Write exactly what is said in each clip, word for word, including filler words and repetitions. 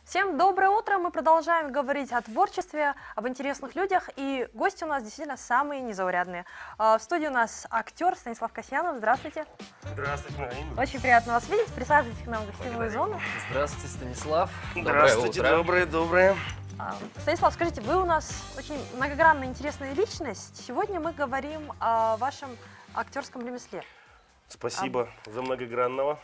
Всем доброе утро! Мы продолжаем говорить о творчестве, об интересных людях, и гости у нас действительно самые незаурядные. В студии у нас актер Станислав Касьянов. Здравствуйте! Здравствуйте, Марина. Очень приятно вас видеть. Присаживайтесь к нам в гостевую зону. Здравствуйте, Станислав. Здравствуйте, доброе, доброе. Станислав, скажите, вы у нас очень многогранная, интересная личность. Сегодня мы говорим о вашем актерском ремесле. Спасибо а... за многогранного.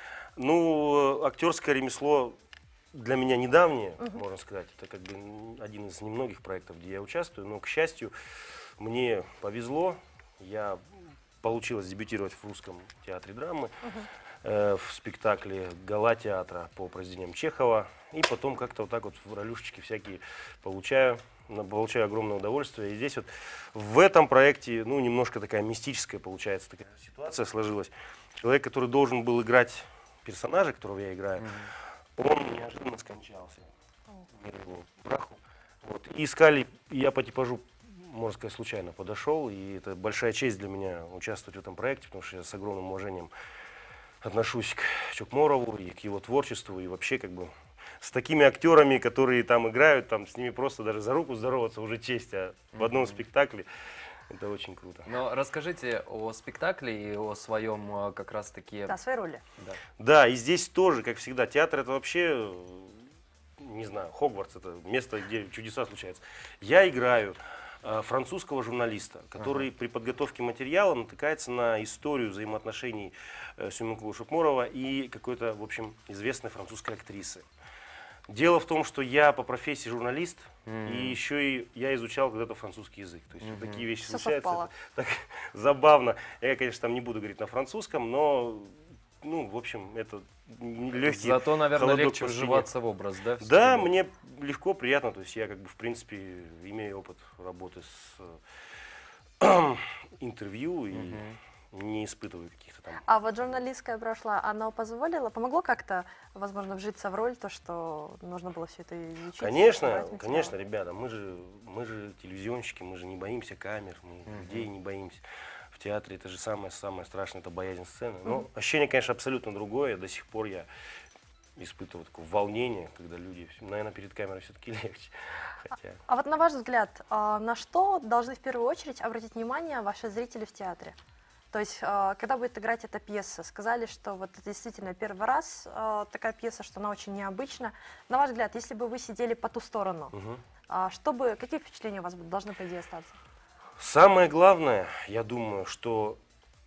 Ну, актерское ремесло для меня недавнее, угу. можно сказать. Это как бы один из немногих проектов, где я участвую. Но, к счастью, мне повезло. Я получилось дебютировать в Русском театре драмы, угу. э, в спектакле «Гала» театра по произведениям Чехова. И потом как-то вот так вот в ролюшечки всякие получаю. Получаю огромное удовольствие. И здесь вот в этом проекте, ну, немножко такая мистическая получается такая ситуация сложилась. Человек, который должен был играть персонажа, которого я играю, mm-hmm. он неожиданно скончался. Мир его праху. Вот. И искали, я по типажу, можно сказать, случайно подошел. И это большая честь для меня участвовать в этом проекте, потому что я с огромным уважением отношусь к Чукморову и к его творчеству, и вообще как бы с такими актерами, которые там играют, там с ними просто даже за руку здороваться уже честь, а в одном спектакле это очень круто. Но расскажите о спектакле и о своем как раз-таки... Да, своей роли. Да. да, и здесь тоже, как всегда, театр это вообще, не знаю, Хогвартс, это место, где чудеса случаются. Я играю э, французского журналиста, который ага. при подготовке материала натыкается на историю взаимоотношений э, Сюминкова Чукморова и какой-то, в общем, известной французской актрисы. Дело в том, что я по профессии журналист, mm-hmm. и еще и я изучал когда-то французский язык. То есть mm-hmm. вот такие вещи Все случаются. совпало. Так забавно. Я, конечно, там не буду говорить на французском, но, ну, в общем, это легкий Зато, наверное, легче вживаться в образ, да? Да, мне легко, приятно. То есть я, как бы, в принципе, имею опыт работы с интервью и mm-hmm. не испытываю каких-то там... А вот журналистская прошла, она позволила, помогло как-то, возможно, вжиться в роль, то, что нужно было все это изучить? Конечно, конечно, ребята, мы же, мы же телевизионщики, мы же не боимся камер, мы uh-huh. людей не боимся. В театре это же самое-самое страшное, это боязнь сцены. Но uh-huh. ощущение, конечно, абсолютно другое. До сих пор я испытываю такое волнение, когда люди, наверное, перед камерой все-таки легче. Хотя... А, а вот на ваш взгляд, на что должны в первую очередь обратить внимание ваши зрители в театре? То есть, когда будет играть эта пьеса, сказали, что вот это действительно первый раз такая пьеса, что она очень необычна. На ваш взгляд, если бы вы сидели по ту сторону, угу. что бы, какие впечатления у вас должны, по идее, остаться? Самое главное, я думаю, что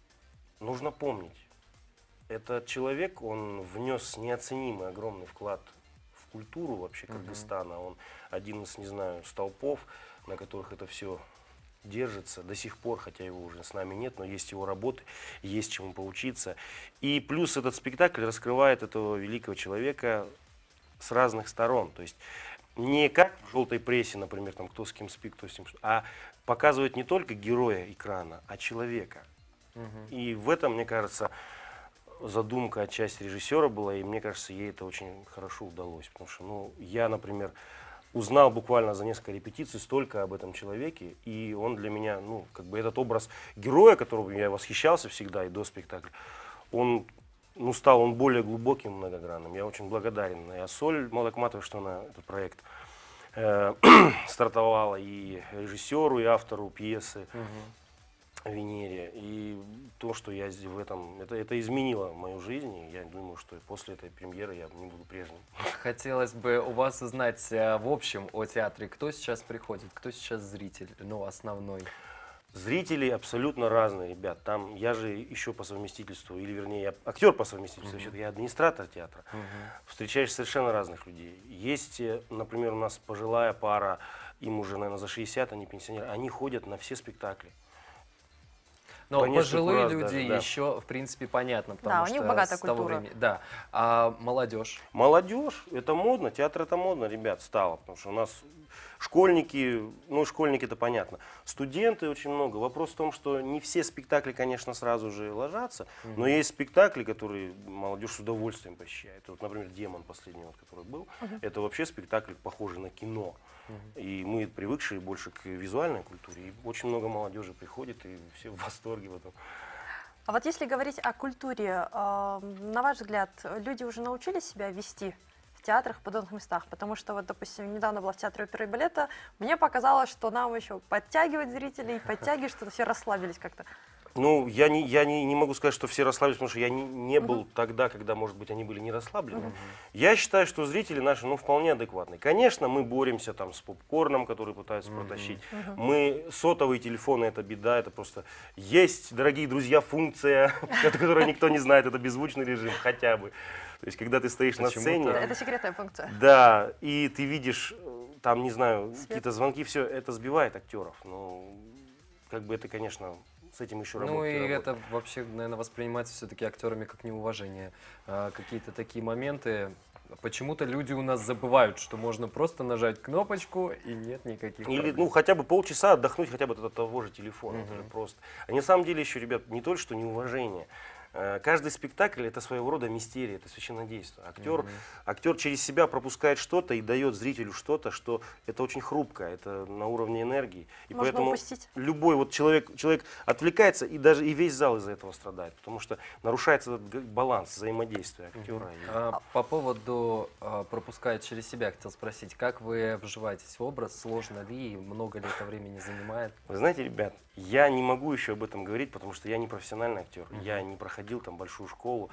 нужно помнить. Этот человек, он внес неоценимый огромный вклад в культуру вообще Кыргызстана. Он один из, не знаю, столпов, на которых это все... держится до сих пор, хотя его уже с нами нет, но есть его работы, есть чему поучиться. И плюс этот спектакль раскрывает этого великого человека с разных сторон. То есть не как в желтой прессе, например, там, кто с кем спит, кто с кем, а показывает не только героя экрана, а человека. Угу. И в этом, мне кажется, задумка отчасти режиссера была, и мне кажется, ей это очень хорошо удалось. Потому что, ну, я, например, узнал буквально за несколько репетиций столько об этом человеке, и он для меня, ну, как бы этот образ героя, которого я восхищался всегда и до спектакля, он, ну, стал он более глубоким, многогранным. Я очень благодарен и Ассоль Молдокматовой, что она этот проект э, стартовала, и режиссеру, и автору пьесы uh-huh. Венере. И то, что я здесь в этом, это, это изменило мою жизнь, и я думаю, что после этой премьеры я не буду прежним. Хотелось бы у вас узнать в общем о театре, кто сейчас приходит, кто сейчас зритель, ну, основной? Зрители абсолютно разные, ребят. Там я же еще по совместительству, или вернее, я актер по совместительству, uh-huh. я администратор театра. Uh-huh. Встречаешь совершенно разных людей. Есть, например, у нас пожилая пара, им уже, наверное, за шестьдесят, они пенсионеры, они ходят на все спектакли. Но по пожилые раз люди даже, да. еще, в принципе, понятно, потому да, что у них богатая с того культура. времени... Да. А молодежь? Молодежь, это модно, театр это модно, ребят, стало, потому что у нас школьники, ну, школьники это понятно, студенты очень много. Вопрос в том, что не все спектакли, конечно, сразу же ложатся, mm-hmm. но есть спектакли, которые молодежь с удовольствием посещает. Вот, например, «Демон» последний, вот, который был, mm-hmm. это вообще спектакль, похожий на кино. Mm-hmm. И мы привыкшие больше к визуальной культуре, и очень много молодежи приходит, и все в восторге в этом. А вот если говорить о культуре, э, на ваш взгляд, люди уже научились себя вести в театрах, в подобных местах? Потому что, вот, допустим, недавно была в Театре оперы и балета, мне показалось, что нам еще подтягивать зрителей, подтягивать, что все расслабились как-то. Ну, я не, я не, не могу сказать, что все расслабились, потому что я не, не был uh-huh. тогда, когда, может быть, они были не расслаблены. Uh-huh. Я считаю, что зрители наши, ну, вполне адекватные. Конечно, мы боремся там с попкорном, который пытаются uh-huh. протащить. Uh-huh. Мы, сотовые телефоны, это беда, это просто есть, дорогие друзья, функция, которую никто не знает, это беззвучный режим хотя бы. То есть, когда ты стоишь на сцене... Это секретная функция. Да, и ты видишь, там, не знаю, какие-то звонки, все, это сбивает актеров. Ну, как бы это, конечно... С этим еще работать. Ну и работать. это вообще, наверное, воспринимается все-таки актерами как неуважение. А, какие-то такие моменты. Почему-то люди у нас забывают, что можно просто нажать кнопочку и нет никаких Или, проблем. ну, хотя бы полчаса отдохнуть хотя бы от того же телефона. Угу. Это же просто. А на самом деле еще, ребят, не только что неуважение. Каждый спектакль — это своего рода мистерия, это священнодействие. Актер, mm-hmm. актер через себя пропускает что-то и дает зрителю что-то, что это очень хрупко, это на уровне энергии. И можно поэтому упустить. Любой вот человек, человек отвлекается, и даже и весь зал из-за этого страдает, потому что нарушается этот баланс взаимодействия актера. Mm-hmm. и... а, по поводу а, пропускает через себя, хотел спросить, как вы вживаетесь в образ, сложно ли, и много ли это времени занимает? Вы знаете, ребят, я не могу еще об этом говорить, потому что я не профессиональный актер, Mm-hmm. я не проходил там большую школу.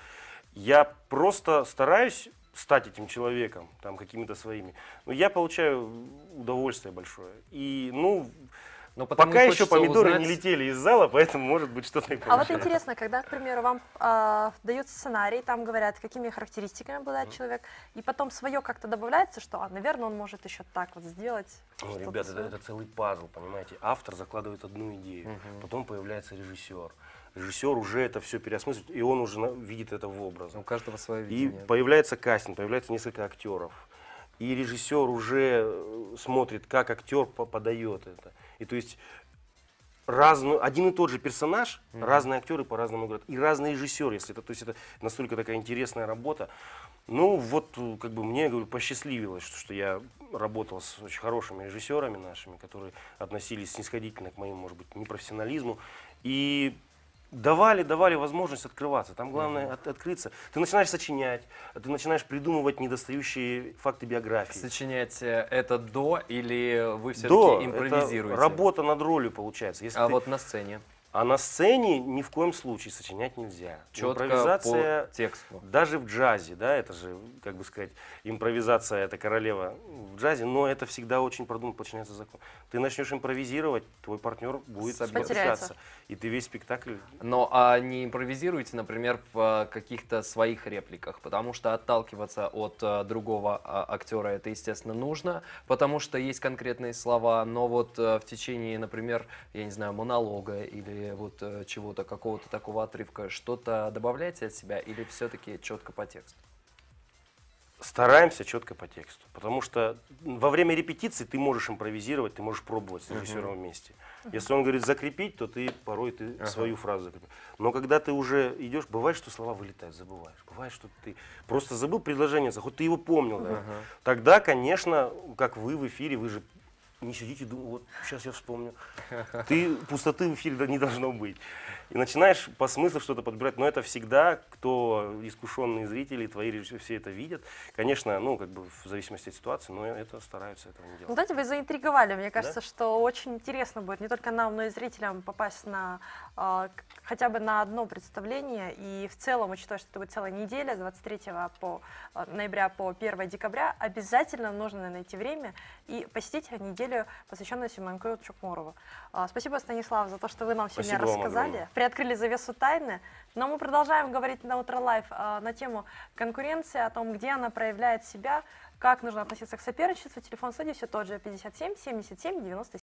Я просто стараюсь стать этим человеком, там, какими-то своими. Но я получаю удовольствие большое. И, ну, Но пока еще помидоры узнать... не летели из зала, поэтому, может быть, что-то и получается. А вот интересно, когда, к примеру, вам э, дается сценарий, там говорят, какими характеристиками обладает mm-hmm. человек, и потом свое как-то добавляется, что, а, наверное, он может еще так вот сделать. Ну, ребята, это, это целый пазл, понимаете. Автор закладывает одну идею, mm-hmm. потом появляется режиссер. Режиссер уже это все переосмысливает, и он уже видит это в образе. У каждого свое И видение. появляется кастинг, появляется несколько актеров. И режиссер уже смотрит, как актер подает это. И то есть разную, один и тот же персонаж, mm-hmm. разные актеры по-разному играют. И разные режиссеры, если это, то есть это настолько такая интересная работа. Ну вот, как бы мне, говорю, посчастливилось, что, что я работал с очень хорошими режиссерами нашими, которые относились снисходительно к моему, может быть, непрофессионализму. И давали, давали возможность открываться. Там главное от, открыться. Ты начинаешь сочинять, ты начинаешь придумывать недостающие факты биографии. Сочинять это до или вы все-таки До, импровизируете? Это работа над ролью получается. Если а ты... вот на сцене? А на сцене ни в коем случае сочинять нельзя. Четко импровизация, по тексту. Даже в джазе, да, это же, как бы сказать, импровизация — это королева в джазе, но это всегда очень продуманно подчиняется закону. Ты начнешь импровизировать, твой партнер будет спотыкаться, и ты весь спектакль... Но а не импровизируете, например, в каких-то своих репликах, потому что отталкиваться от а, другого а, актера это, естественно, нужно, потому что есть конкретные слова, но вот а, в течение, например, я не знаю, монолога или вот а, чего-то, какого-то такого отрывка, что-то добавляете от себя или все-таки четко по тексту? Стараемся четко по тексту, потому что во время репетиции ты можешь импровизировать, ты можешь пробовать с режиссером uh-huh. вместе. Если он говорит закрепить, то ты порой ты uh-huh. свою фразу закрепишь. Но когда ты уже идешь, бывает, что слова вылетают, забываешь. Бывает, что ты просто забыл предложение, хоть ты его помнил. Uh-huh. Да? Тогда, конечно, как вы в эфире, вы же не сидите и думаете, вот сейчас я вспомню. Ты, пустоты в эфире не должно быть. И начинаешь по смыслу что-то подбирать, но это всегда, кто искушенные зрители, твои режиссеры, все это видят. Конечно, ну, как бы в зависимости от ситуации, но это стараются этого не делать. Ну, знаете, вы заинтриговали. Мне кажется, да? что очень интересно будет не только нам, но и зрителям попасть на э, хотя бы на одно представление. И в целом, учитывая, что это будет целая неделя, с двадцать третьего по, э, ноября по первое декабря, обязательно нужно найти время и посетить неделю, посвященную Симоньку Чукморову. Э, спасибо, Станислав, за то, что вы нам сегодня Спасибо рассказали. Приоткрыли завесу тайны. Но мы продолжаем говорить на Утро Лайв э, на тему конкуренции, о том, где она проявляет себя, как нужно относиться к соперничеству. Телефон студии все тот же пятьдесят семь семьдесят семь девяносто семь.